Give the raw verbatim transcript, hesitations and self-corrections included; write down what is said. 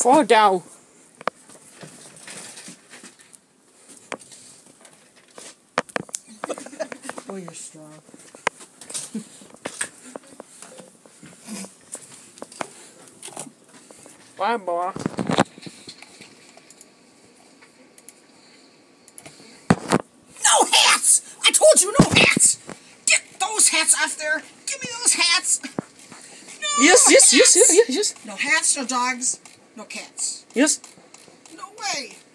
Fall down. Oh, you're strong. Bye, boy. No hats! I told you no hats! Get those hats off there! Give me those hats! No Yes, yes, hats. yes, yes, yes, yes. No hats, no dogs, no cats. Yes. No way!